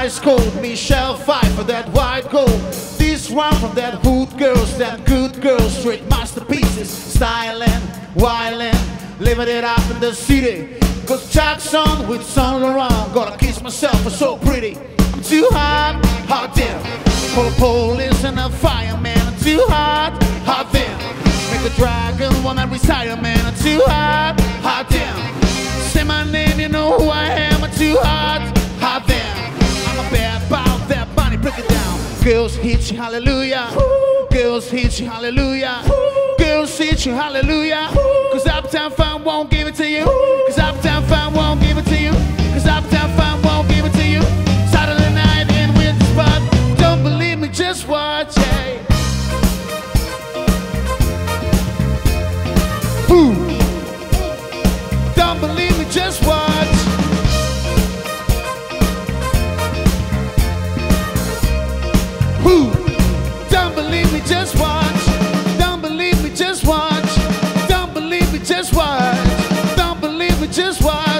ice cold. Michelle Pfeiffer, that white gold. This one from that hood girls, that good girls, straight masterpieces. Styling, wildin', living it up in the city. Cause Jackson with Saint Laurent, gotta kiss myself, I'm so pretty. I'm too hot, hot damn. For the police and the fireman, I'm too hot damn. Make a dragon wanna retire, man, I'm too hot damn. Say my name, you know who I am, I'm too hot damn. I'm a bad about that bunny, break it down. Girls hit you, hallelujah. Girls hit you, hallelujah. Girls hit you, hallelujah. Cause Uptown Funk won't give it to you. Cause Uptown Funk won't give it to you. Cause Uptown Funk won't give it to you. Saturday night in Winter Spot. Don't believe me, just watch, yeah. Ooh. Don't believe me, just watch. Ooh. Don't believe me, just watch. Don't believe me, just watch. Don't believe me, just watch. Don't believe me, just watch.